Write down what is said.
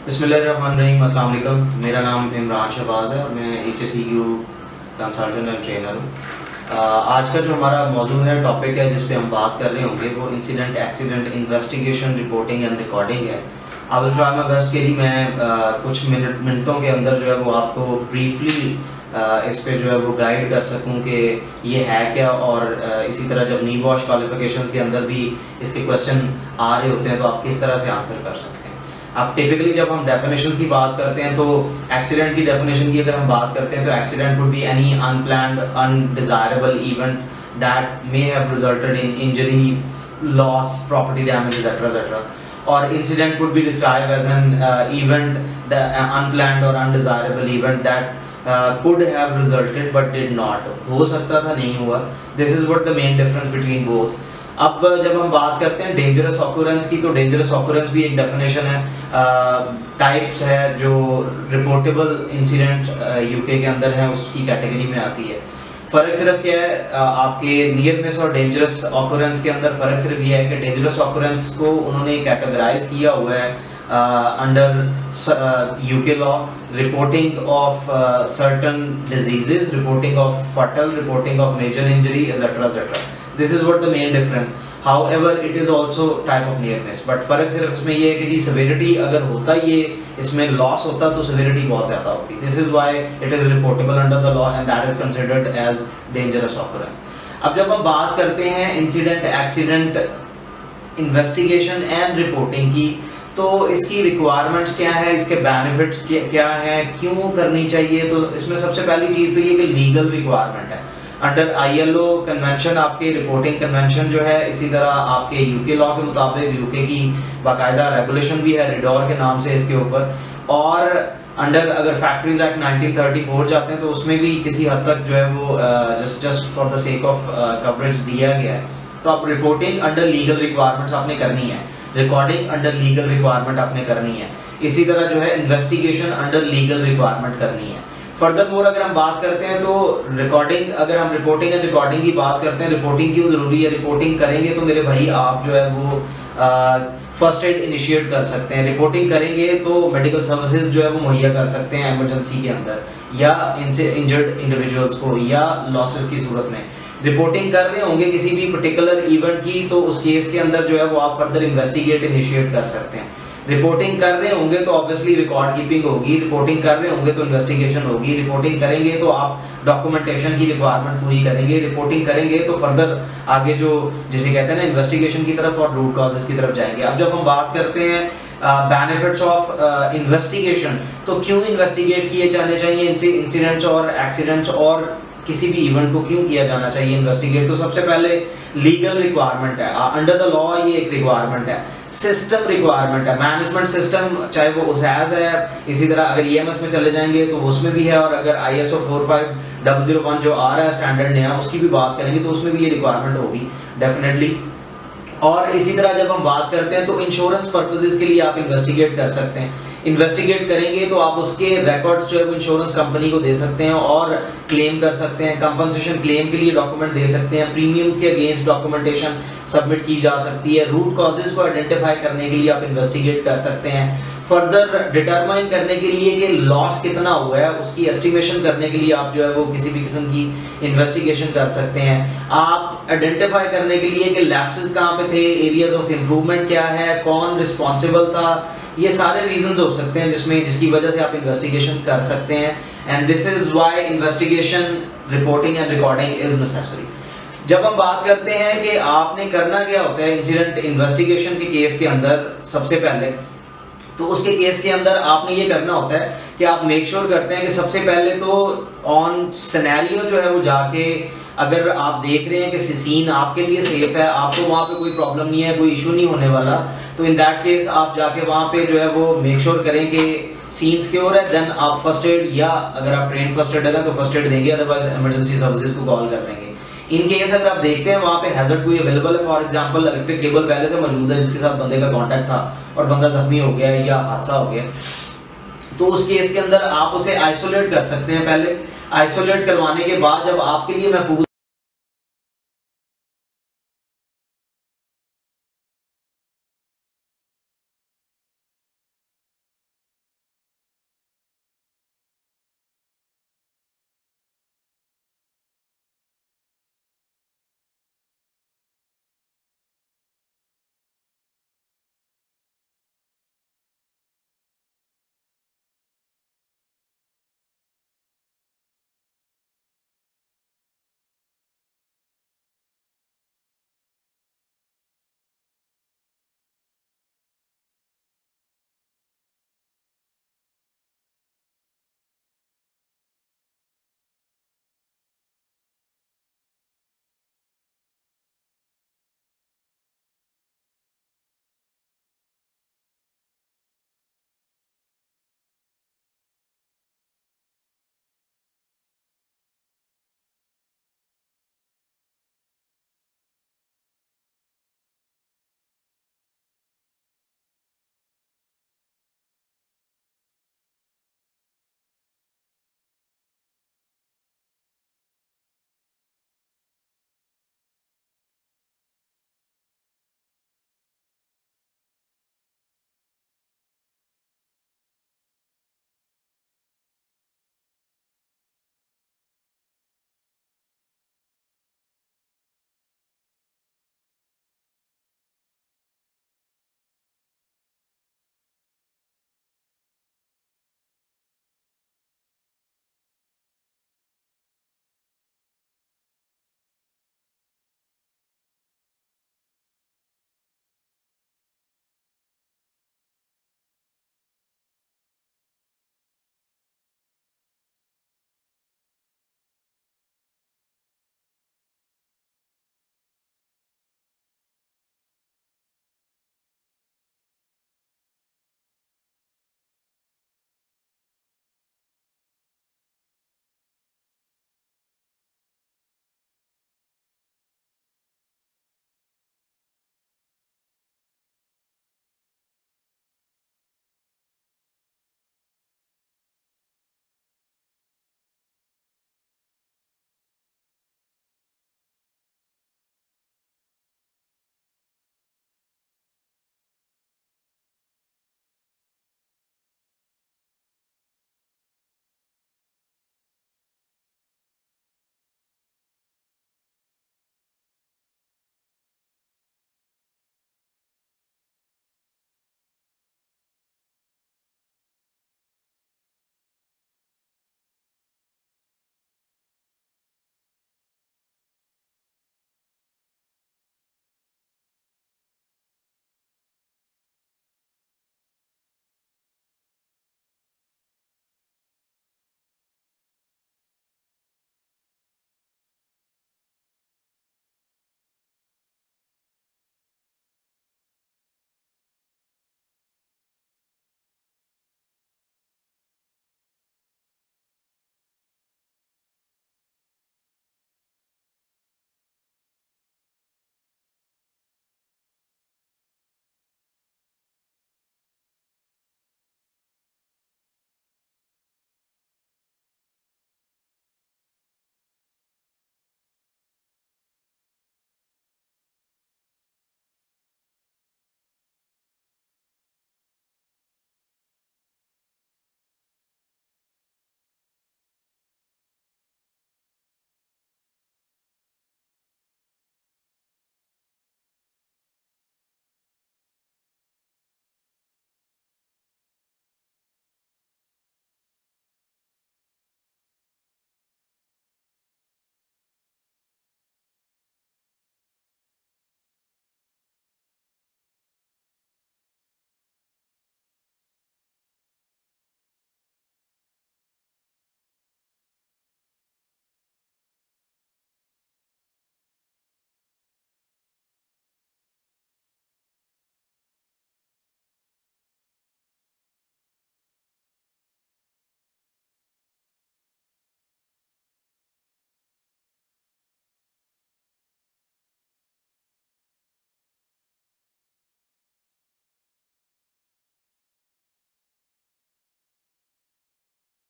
बिस्मिल्लाहिर्रहमानिर्रहीम, अस्सलाम वालेकुम। मेरा नाम इमरान शहबाज है और मैं HSEQ कंसल्टेंट एंड ट्रेनर हूँ। आज का जो हमारा मौजू है, टॉपिक है जिस पे हम बात कर रहे होंगे, वो incident accident investigation, reporting and recording है। I will try my best कि जी मैं कुछ मिनटों के अंदर जो है वो आपको ब्रीफली इस पे जो है वो गाइड कर सकूं कि ये है क्या, और इसी तरह जब नी वॉश क्वालिफिकेशंस के अंदर भी इसके क्वेश्चन आ रहे होते हैं तो आप किस तरह से आंसर कर सकते हैं। अब टिपिकली जब हम डेफिनेशंस की बात करते हैं तो एक्सीडेंट की डेफिनेशन की अगर हम बात करते हैं तो accident would be any unplanned undesirable event that may have resulted in injury, loss, property damage etcetera. और incident would be describe as an event, the unplanned और undesirable event that could have resulted but did not, हो सकता था नहीं हुआ। This is what the main difference between both. अब जब हम बात करते हैं डेंजरस ऑक्यूरेंस की, तो डेंजरस ऑक्यूरेंस भी एक डेफिनेशन है, टाइप्स है जो रिपोर्टेबल इंसिडेंट यूके के अंदर है उसकी कैटेगरी में आती है। फ़र्क सिर्फ क्या है, आपके नियर मिस और डेंजरस ऑक्यूरेंस के अंदर फ़र्क सिर्फ ये है कि डेंजरस ऑक्यूरेंस को उन्होंने कैटेगराइज किया हुआ है under UK law, reporting of certain diseases, reporting of fatal, reporting of major injury etcetera. This is what the main difference. However it is also type of near miss, but फर्क सिर्फ इसमें ये है कि जी severity अगर होता ये इसमें लॉस होता तो सेवेरिटी बहुत ज़्यादा होती। This is why it is reportable under the law and that is considered as dangerous occurrence. अब जब हम बात करते हैं incident accident investigation and reporting की, तो इसकी रिक्वायरमेंट्स क्या है, इसके बेनिफिट्स क्या हैं, क्यों करनी चाहिए, तो इसमें सबसे पहली चीज़ तो ये कि लीगल रिक्वायरमेंट है। अंडर ILO कन्वेंशन, आपके रिपोर्टिंग कन्वेंशन जो है, इसी तरह आपके यूके लॉ के मुताबिक यूके की बाकायदा रेगुलेशन भी है रिडोर के नाम से इसके ऊपर, और अंडर अगर फैक्ट्रीज एक्ट 1934 जाते हैं तो उसमें भी किसी हद तक जो है वो just for the sake of coverage दिया गया है। तो आप रिपोर्टिंग अंडर लीगल रिक्वायरमेंट्स आपने करनी है, रिकॉर्डिंग अंडर लीगल रिक्वायरमेंट आपने करनी है, इसी तरह जो है इन्वेस्टिगेशन अंडर लीगल रिक्वायरमेंट करनी है। फर्दरमोर अगर हम बात करते हैं तो रिकॉर्डिंग, अगर हम रिपोर्टिंग एंड रिकॉर्डिंग की बात करते हैं, रिपोर्टिंग क्यों ज़रूरी है, रिपोर्टिंग करेंगे तो मेरे भाई आप जो है वो फर्स्ट एड इनिशिएट कर सकते हैं। रिपोर्टिंग करेंगे तो मेडिकल सर्विसेज जो है वो मुहैया कर सकते हैं इमरजेंसी के अंदर, या इनसे इंजर्ड इंडिविजुअल्स को, या लॉसेस की सूरत में। रिपोर्टिंग कर रहे होंगे किसी भी पर्टिकुलर इवेंट की, तो उस केस के अंदर जो है वो आप फर्दर इन्वेस्टिगेट इनिशिएट कर सकते हैं। रिपोर्टिंग कर रहे होंगे तो ऑब्वियसली रिकॉर्ड कीपिंग होगी, रिपोर्टिंग कर रहे होंगे तो इन्वेस्टिगेशन होगी, रिपोर्टिंग करेंगे तो आप डॉक्यूमेंटेशन की रिक्वायरमेंट पूरी करेंगे, रिपोर्टिंग करेंगे तो फर्दर आगे जो जिसे कहते हैं ना इन्वेस्टिगेशन की तरफ और रूट कॉजेज की तरफ जाएंगे। अब जब हम बात करते हैं बेनिफिट्स ऑफ इन्वेस्टिगेशन, तो क्यों इन्वेस्टिगेट किए जाने चाहिए इंसिडेंट्स और एक्सीडेंट्स, और किसी भी इवेंट को क्यों किया जाना चाहिए इन्वेस्टिगेट, तो सबसे पहले लीगल रिक्वायरमेंट है, अंडर द लॉ ये एक रिक्वायरमेंट है। सिस्टम रिक्वायरमेंट है, मैनेजमेंट सिस्टम, चाहे वो USAS है, इसी तरह अगर EMS में चले जाएंगे तो उसमें भी है, और अगर ISO 45001 जो आ रहा है स्टैंडर्ड नया, उसकी भी बात करेंगे तो उसमें भी ये रिक्वायरमेंट होगी डेफिनेटली। और इसी तरह जब हम बात करते हैं तो इंश्योरेंस पर्पसेस के लिए आप इन्वेस्टिगेट कर सकते हैं। इन्वेस्टिगेट करेंगे तो आप उसके रिकॉर्ड्स जो है वो इंश्योरेंस कंपनी को दे सकते हैं और क्लेम कर सकते हैं, कंपनसेशन क्लेम के लिए डॉक्यूमेंट दे सकते हैं, प्रीमियम्स के अगेंस्ट डॉक्यूमेंटेशन सबमिट की जा सकती है, रूट कॉजेज को आइडेंटिफाई करने के लिए आप इन्वेस्टिगेट कर सकते हैं, फर्दर डिटरमाइन करने के लिए कि लॉस कितना हुआ है उसकी एस्टिमेशन करने के लिए आप जो है वो किसी भी किस्म की इन्वेस्टिगेशन कर सकते हैं। आप आइडेंटिफाई करने के लिए कि लैप्सेस कहाँ पे थे, एरियाज ऑफ इम्प्रूवमेंट क्या है, कौन रिस्पॉन्सिबल था, ये सारे रीजंस हो सकते हैं जिसकी वजह से आप इन्वेस्टिगेशन कर सकते हैं। And this is why investigation, reporting and recording is necessary. जब हम बात करते हैं कि आपने करना क्या होता है इंसिडेंट इन्वेस्टिगेशन के केस के अंदर, सबसे पहले तो उसके केस के अंदर आपने ये करना होता है कि आप मेक श्योर करते हैं कि सबसे पहले तो ऑन सिनेरियो जो है वो जाके, अगर आप देख रहे हैं कि सीन आपके लिए सेफ है, आपको वहाँ पे कोई प्रॉब्लम नहीं है, कोई इशू नहीं होने वाला, तो इन दैट केस आप जाके वहाँ पे जो है वो मेक श्योर करें कि सीन सिक्योर है, देन आप फर्स्ट एड, या अगर आप ट्रेन फर्स्ट एड है तो फर्स्ट एड देंगे, अदरवाइज इमरजेंसी सर्विसेज को कॉल कर देंगे। इन केस अगर आप देखते हैं वहाँ पे हैजर्ड कोई अवेलेबल है, फॉर एग्जांपल इलेक्ट्रिक केबल पहले से मौजूद है जिसके साथ बंदे का कांटेक्ट था और बंदा जख्मी हो गया या हादसा हो गया, तो उस केस के अंदर आप उसे आइसोलेट कर सकते हैं। पहले आइसोलेट करवाने के बाद जब आपके लिए महफूज